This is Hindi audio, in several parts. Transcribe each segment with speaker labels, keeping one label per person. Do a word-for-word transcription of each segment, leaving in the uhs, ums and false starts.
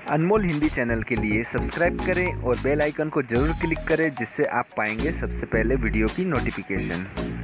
Speaker 1: अनमोल हिंदी चैनल के लिए सब्सक्राइब करें और बेल आइकन को ज़रूर क्लिक करें, जिससे आप पाएंगे सबसे पहले वीडियो की notification.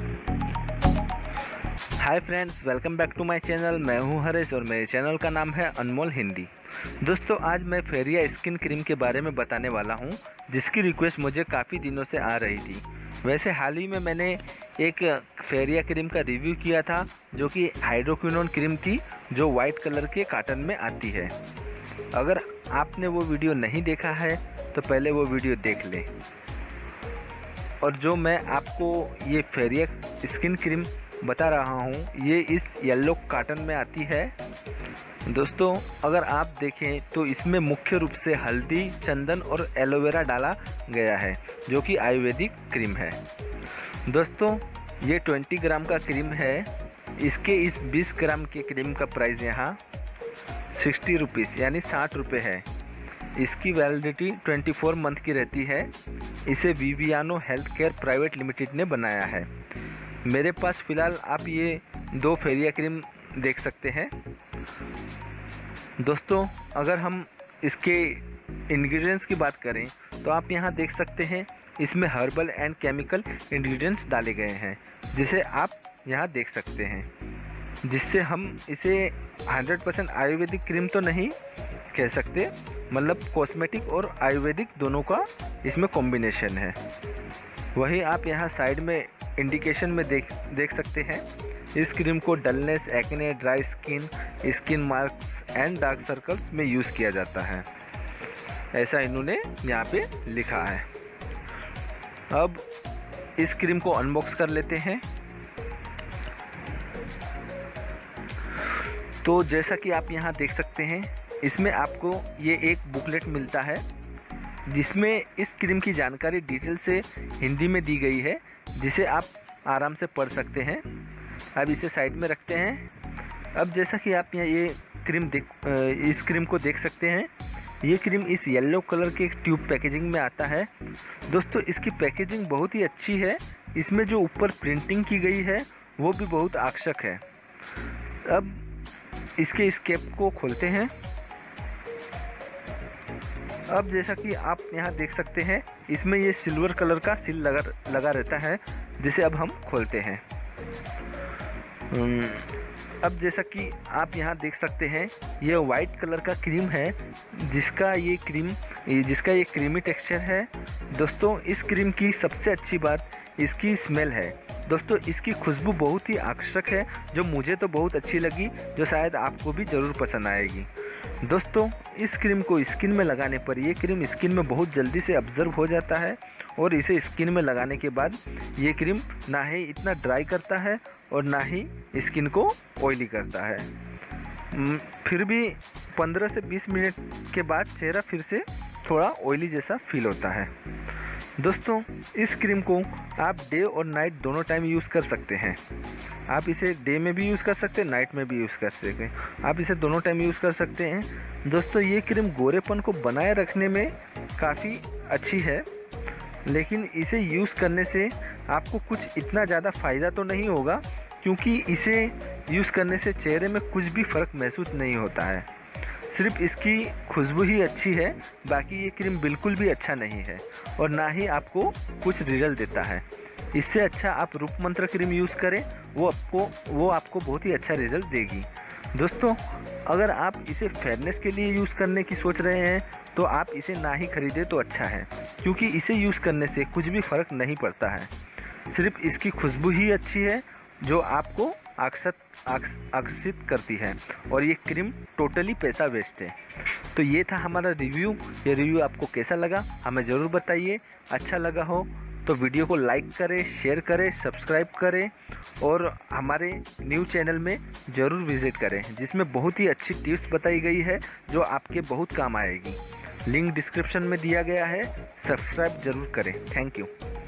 Speaker 1: Hi friends, welcome back to my channel. मैं हूं हरेश और मेरे चैनल का नाम है अनमोल हिंदी। दोस्तों, आज मैं फेरिया स्किन क्रीम के बारे में बताने वाला हूं, जिसकी रिक्वेस्ट मुझे काफ़ी दिनों से आ रही थी। वैसे हाल ही में मैंने एक फेरिया क्रीम का रिव्यू किया था, जो कि हाइड्रोक्विनोन क्रीम थी, जो वाइट कलर के कार्टन में आती है। अगर आपने वो वीडियो नहीं देखा है तो पहले वो वीडियो देख लें। और जो मैं आपको ये फेरिया स्किन क्रीम बता रहा हूँ, ये इस येलो कार्टन में आती है। दोस्तों, अगर आप देखें तो इसमें मुख्य रूप से हल्दी, चंदन और एलोवेरा डाला गया है, जो कि आयुर्वेदिक क्रीम है। दोस्तों, ये बीस ग्राम का क्रीम है। इसके इस बीस ग्राम के क्रीम का प्राइस यहाँ साठ रुपीज़ यानी साठ रुपये है। इसकी वैलिडिटी चौबीस मंथ की रहती है। इसे Viviano health care private limited ने बनाया है। मेरे पास फ़िलहाल आप ये दो फेरिया क्रीम देख सकते हैं। दोस्तों, अगर हम इसके इंग्रेडिएंट्स की बात करें तो आप यहाँ देख सकते हैं, इसमें हर्बल एंड केमिकल इंग्रेडिएंट्स डाले गए हैं, जिसे आप यहाँ देख सकते हैं। जिससे हम इसे हंड्रेड परसेंट आयुर्वेदिक क्रीम तो नहीं कह सकते, मतलब कॉस्मेटिक और आयुर्वेदिक दोनों का इसमें कॉम्बिनेशन है। वही आप यहाँ साइड में इंडिकेशन में देख देख सकते हैं। इस क्रीम को dullness, acne, dry skin, skin marks and dark circles में यूज़ किया जाता है, ऐसा इन्होंने यहाँ पे लिखा है। अब इस क्रीम को अनबॉक्स कर लेते हैं। तो जैसा कि आप यहाँ देख सकते हैं, इसमें आपको ये एक बुकलेट मिलता है, जिसमें इस क्रीम की जानकारी डिटेल से हिंदी में दी गई है, जिसे आप आराम से पढ़ सकते हैं। अब इसे साइड में रखते हैं। अब जैसा कि आप यहाँ ये क्रीम देख इस क्रीम को देख सकते हैं, ये क्रीम इस येलो कलर के ट्यूब पैकेजिंग में आता है। दोस्तों, इसकी पैकेजिंग बहुत ही अच्छी है। इसमें जो ऊपर प्रिंटिंग की गई है वो भी बहुत आकर्षक है। अब इसके इस कैप को खोलते हैं। अब जैसा कि आप यहाँ देख सकते हैं, इसमें ये सिल्वर कलर का सील लगा लगा रहता है, जिसे अब हम खोलते हैं। अब जैसा कि आप यहाँ देख सकते हैं, ये वाइट कलर का क्रीम है, जिसका ये क्रीम जिसका ये क्रीमी टेक्सचर है। दोस्तों, इस क्रीम की सबसे अच्छी बात इसकी स्मेल है। दोस्तों, इसकी खुशबू बहुत ही आकर्षक है, जो मुझे तो बहुत अच्छी लगी, जो शायद आपको भी ज़रूर पसंद आएगी। दोस्तों, इस क्रीम को स्किन में लगाने पर ये क्रीम स्किन में बहुत जल्दी से अब्जर्व हो जाता है, और इसे स्किन में लगाने के बाद ये क्रीम ना ही इतना ड्राई करता है और ना ही स्किन को ऑयली करता है। फिर भी पंद्रह से बीस मिनट के बाद चेहरा फिर से थोड़ा ऑयली जैसा फील होता है। दोस्तों, इस क्रीम को आप डे और नाइट दोनों टाइम यूज़ कर सकते हैं। आप इसे डे में भी यूज़ कर सकते हैं, नाइट में भी यूज़ कर सकते हैं। आप इसे दोनों टाइम यूज़ कर सकते हैं। दोस्तों, ये क्रीम गोरेपन को बनाए रखने में काफ़ी अच्छी है, लेकिन इसे यूज़ करने से आपको कुछ इतना ज़्यादा फ़ायदा तो नहीं होगा, क्योंकि इसे यूज़ करने से चेहरे में कुछ भी फ़र्क महसूस नहीं होता है। सिर्फ इसकी खुशबू ही अच्छी है, बाकी ये क्रीम बिल्कुल भी अच्छा नहीं है, और ना ही आपको कुछ रिजल्ट देता है। इससे अच्छा आप रूप मंत्र क्रीम यूज़ करें, वो आपको वो आपको बहुत ही अच्छा रिजल्ट देगी। दोस्तों, अगर आप इसे फेयरनेस के लिए यूज़ करने की सोच रहे हैं तो आप इसे ना ही खरीदें तो अच्छा है, क्योंकि इसे यूज़ करने से कुछ भी फ़र्क नहीं पड़ता है। सिर्फ इसकी खुशबू ही अच्छी है, जो आपको आकर्षित आकर्षित करती है, और ये क्रीम टोटली पैसा वेस्ट है। तो ये था हमारा रिव्यू। ये रिव्यू आपको कैसा लगा हमें ज़रूर बताइए। अच्छा लगा हो तो वीडियो को लाइक करें, शेयर करें, सब्सक्राइब करें, और हमारे न्यू चैनल में ज़रूर विज़िट करें, जिसमें बहुत ही अच्छी टिप्स बताई गई है, जो आपके बहुत काम आएगी। लिंक डिस्क्रिप्शन में दिया गया है, सब्सक्राइब ज़रूर करें। Thank you.